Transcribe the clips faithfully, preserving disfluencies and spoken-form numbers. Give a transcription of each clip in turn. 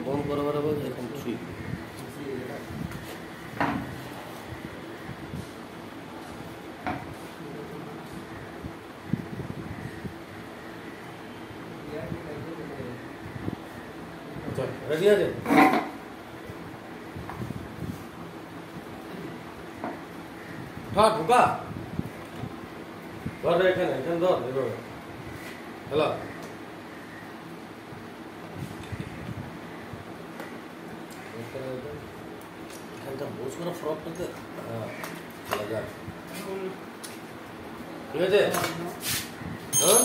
বন্ধ করাবার আবার এরকম ঠিক রেডি আছে হ্যাঁ ঢোকা ধর এখানে এখানে ধর এভাবে হ্যালো এখানটা বোঝ করা ফ্রকটাতে হ্যাঁ লাগা ঠিক আছে হ্যাঁ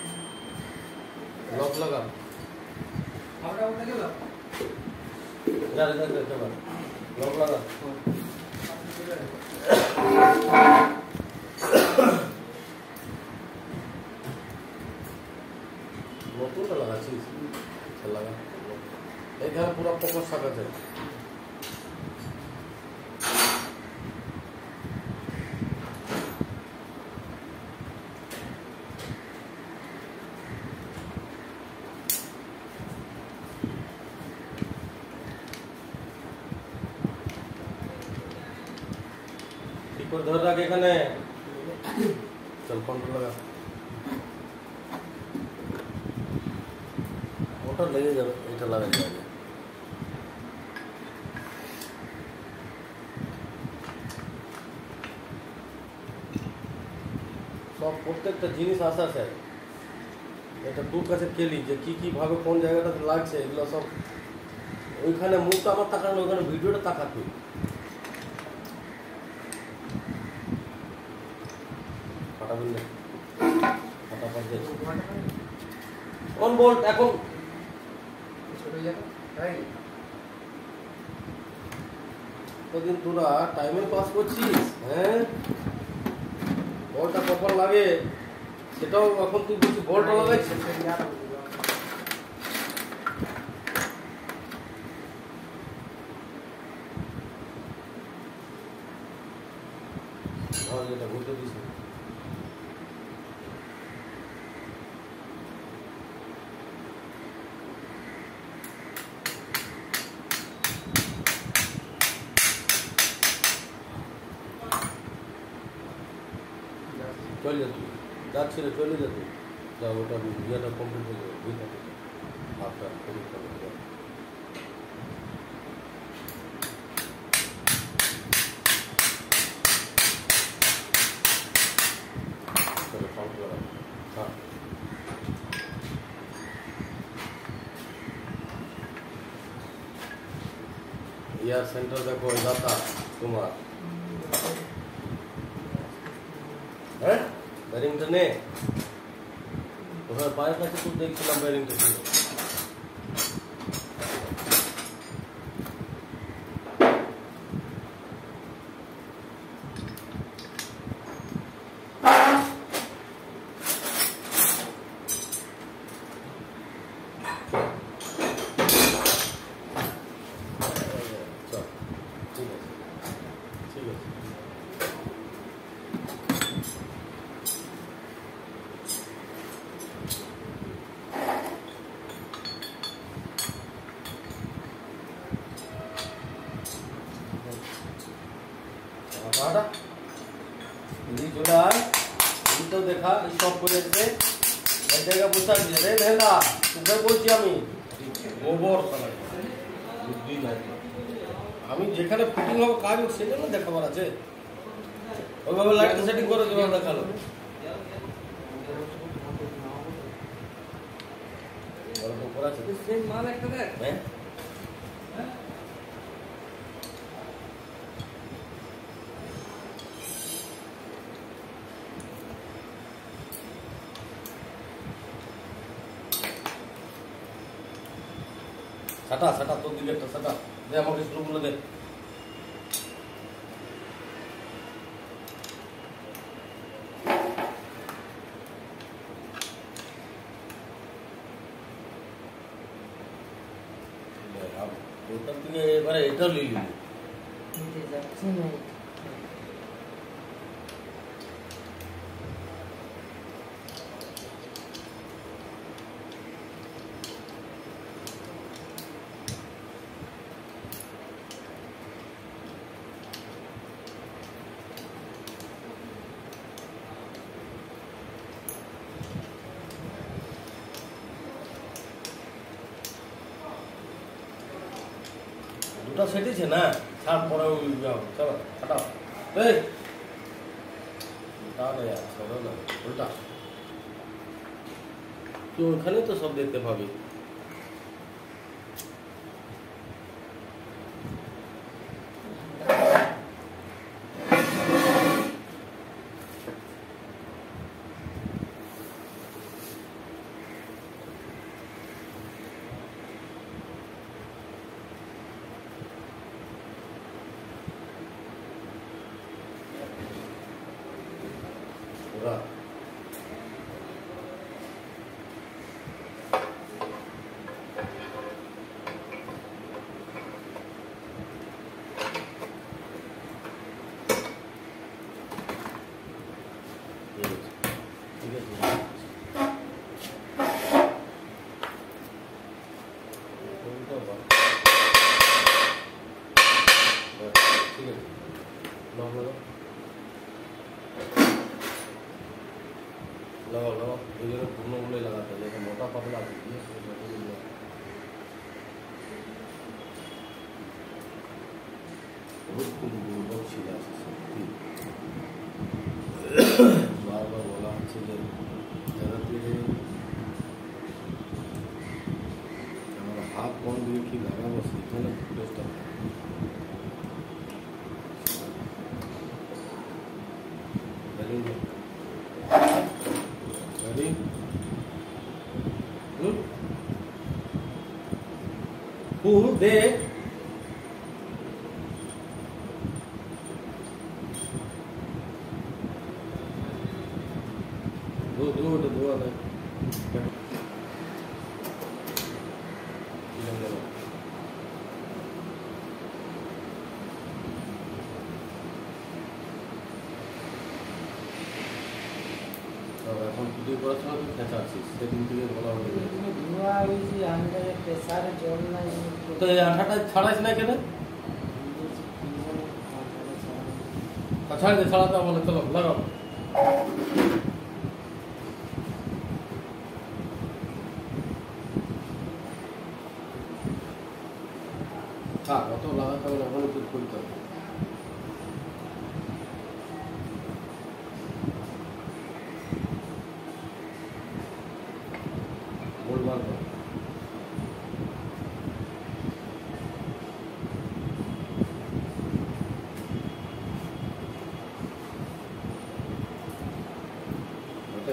লক লাগা আমরা উঠে গেল যা যা যা চল লক লাগা নতুনটা লাগাচ্ছিস লাগা এখানে পুরো ফোকাস থাকাছে ঠিক ধরে রাখ এখানে চল কন্ট্রোল লাগা ওটা লেগে যাবে এটা লাগাই যাবে সব প্রত্যেকটা জিনিস আসা চাই এটা তোর কাছে খেলি যে কি কি ভাবে কোন জায়গাটাতে লাগছে এগুলো সব ওইখানে মুখটা আমার তাকানো ওইখানে ভিডিওটা তাকা তুই অন বোল্ট এখন কদিন তোরা টাইমে পাস করছিস হ্যাঁ বলটা কখন লাগে সেটাও এখন তুই বলছিস বলটা লাগাইছিস এটা ঘুরতে দিস চলে যাচ্ছি যাচ্ছি রে চলে যাচ্ছি যা ওটা ইয়েটা কমপ্লিট হয়ে যাবে বুঝতে পারছি হাফটা পরীক্ষা করতে হবে চলো সাউন্ড লাগা হ্যাঁ ইয়ার সেন্টার দেখো দাতা তোমার হ্যাঁ ব্যারিংটা নে ওখানে পায়ের কাছে তো দেখছিলাম ব্যারিংটা ছিল ঠিক আছে ঠিক আছে बाड़ा ये जोड़ा ये तो देखा स्टॉप করে দিতে এই জায়গা বসা দিয়ে রে ভেলা তোকে বলছি আমি গোবর সালা বুদ্ধি নাই আমি যেখানে ফিটিং হবে কাজ সেখানে দেখাবার আছে ওইভাবে লাইট সেটিং করে যেভাবে দেখালো ওরকম করা আছে সেম মাল একটা দেখ হ্যাঁ সাটা সাটা তোর দিকে একটা সাটা দে আমাকে স্ক্রুগুলো দে ওটার থেকে এবারে এটা লিলি যাচ্ছে না দুটো সেটিছে না ছাড় পরে যাও চলো হটাও এই তাহলে यार চলো না উল্টা তুই ওখানে তো সব দেখতে পাবি पूरा ठीक है ठीक है लगाओ लगाओ ये पूर्ण गुले लगाते हैं जैसे मोटा पतला दीजिए बहुत कुछ बहुत सीधा से बार बार बोला अच्छे से ज़्यादा धीरे हमारा हाथ कौन भी की लगा बस इतना बेस्ट है Ready? Hmm? Who they? Do do do do that. এখন ভিডিও করার সময় তুই খেঁচাচ্ছিস সেদিন থেকে বলা হয়ে যায় তুমি ধোয়া হয়েছি আন্ডারে প্রেসারে জল নাই তো এই আঠাটা ছাড়াইস না কেন ছাড় দে ছাড়াতে বলে চলো লাগাও থাক অত লাগাতে হবে ওখানে তুই খুলতে হবে बोलबार करो okay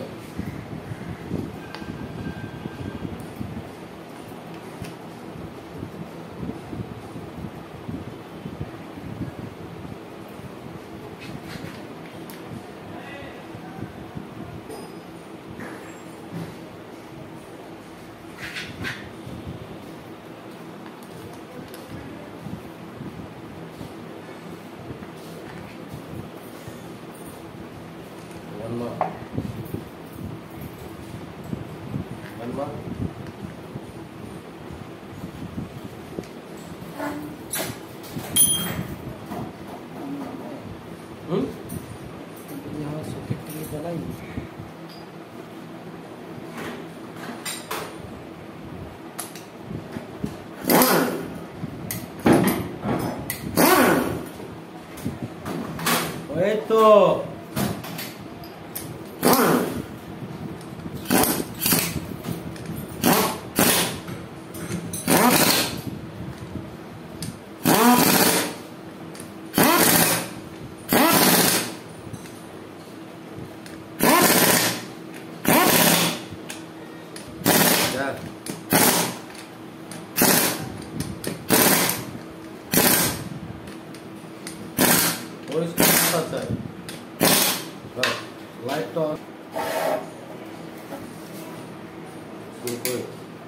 one more one more hmm यहाँ सॉकेट के लिए जलाई ओए तो Yeah. और इसको साथ है बस लाइट तो कोई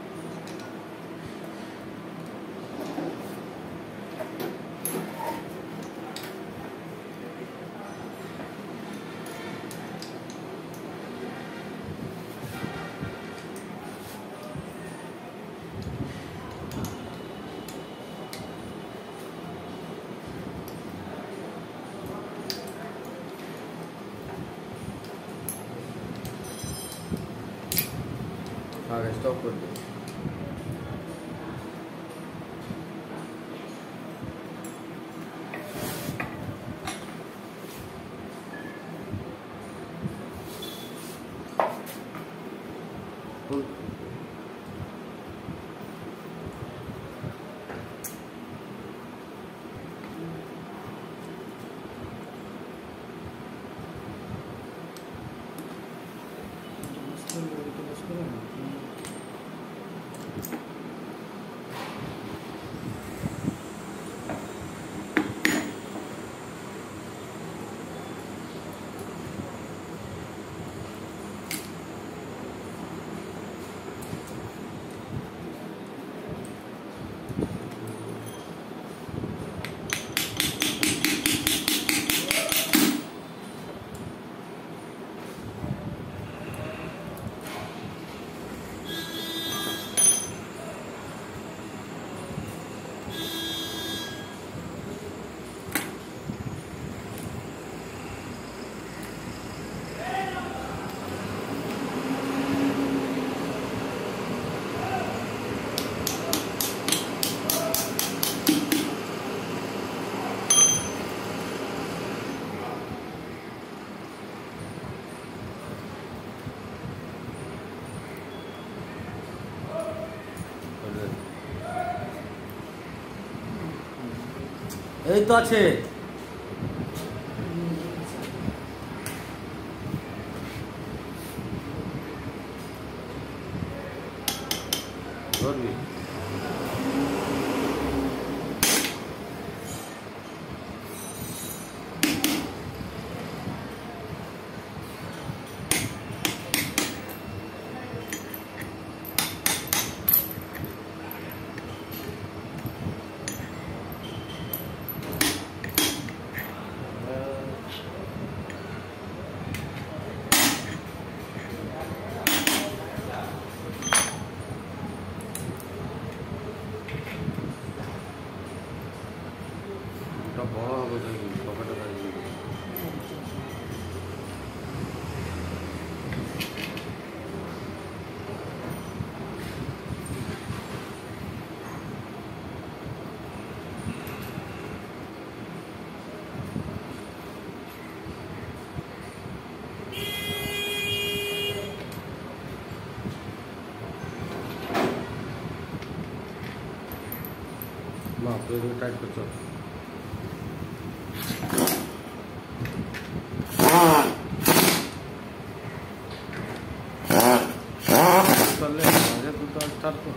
आगे स्टॉप कर दो এই তো আছে। ধরবি বড় হবে পকেটে থাকবে। না টাইট করছো। চলে আগে দুটো স্টার্ট কর।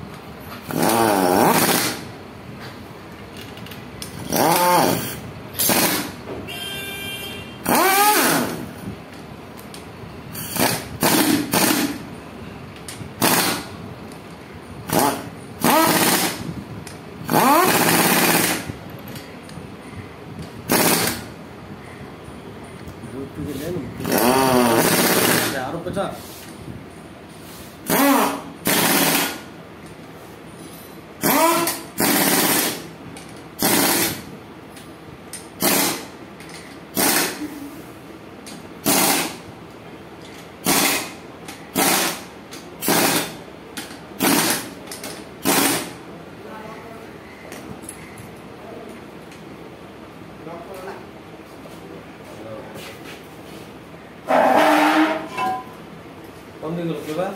আরো পেছা কম দিন গেল কেবা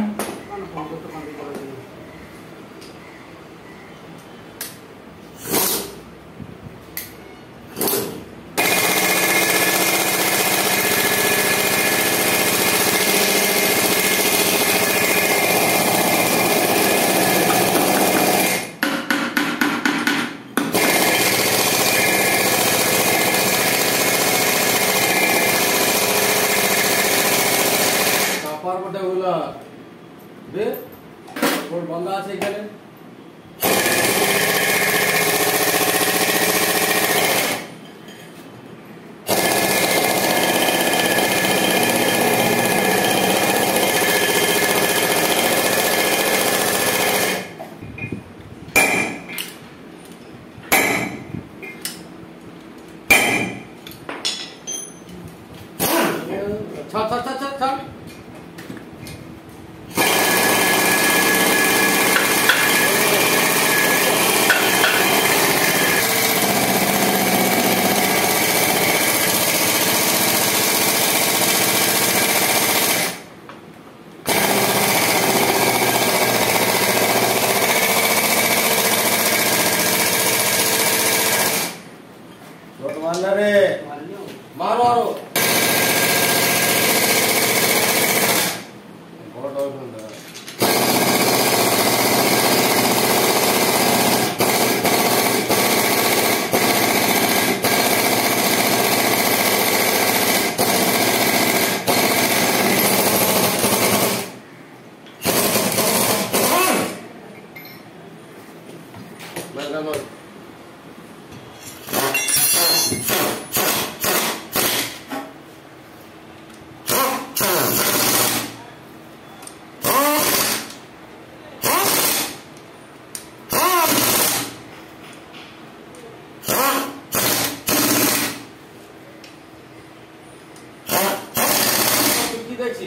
পারবটা হলো বে ওর বন্ধ আছে এখানে। ছাড় ছাড় ছাড় ছাড় ছাড় मारना रे मारो मारो बहुत और बंदा मैं मैं দেখছি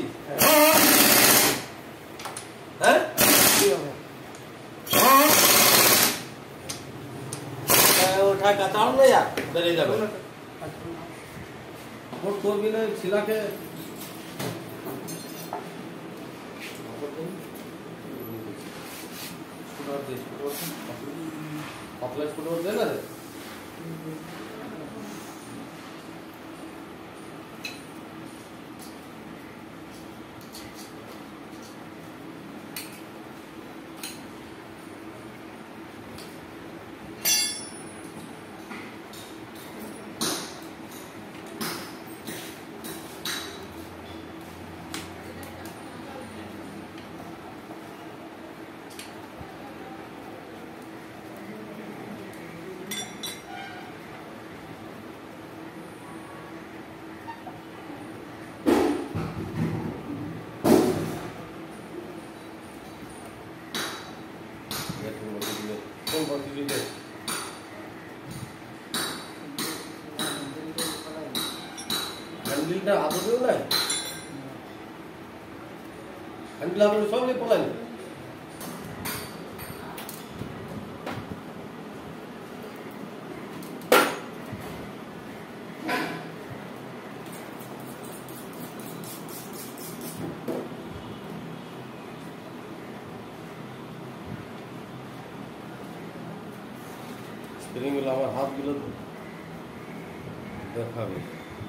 হ্যাঁ কি হবে ওঠা কাটাও না यार বেরিয়ে যাবে और तो भी नहीं छिला के स्कूटर दे स्कूटर पतला स्कूटर दे ना कौन कौन सी चीजें हैंडलটা হাতে দিও না হ্যান্ডেল আপনি সব নিয়ে পড়াই स्प्रिंग वाला हमारे हाथ गुलो देखा भी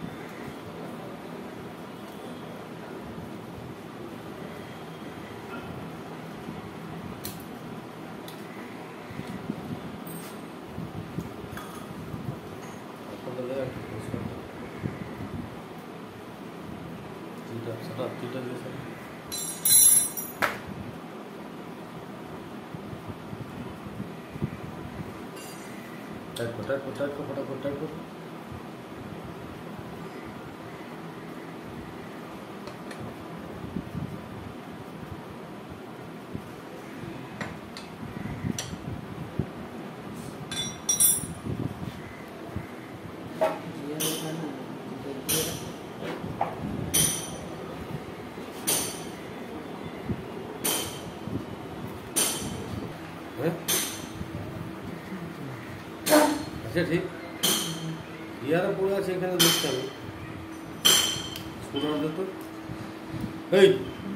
चीटा सटा चीटा जैसा टाइट को टाइट को टाइट को फटाफट टाइट को अच्छा ठीक यार पूरा সেখানে দেখতে হবে স্কুটার তো এই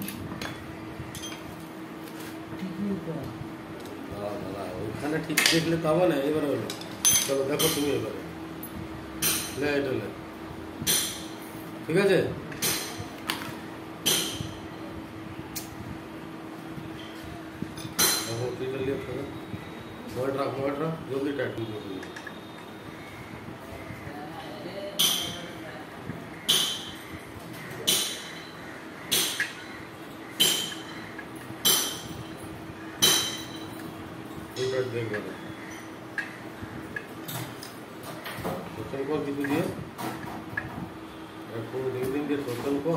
দাঁড়া দাঁড়া ওখানে ঠিক দেখলে তো হবে না এবারে হলো চলো দেখো তুমি এবারে লে এটা লে ঠিক আছে अब ठीक है लिया थोड़ा मोड़ रहा मोड़ रहा जल्दी टाइट कर दो देंगे सोचन को दीदी दिए रखो दे देंगे सोचन को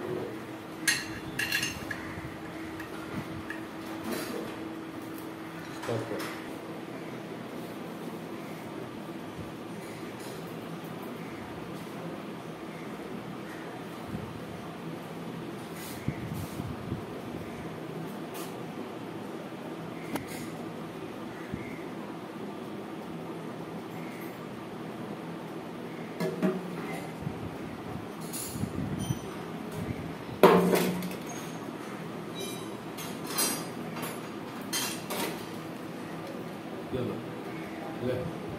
स्टॉप कर ले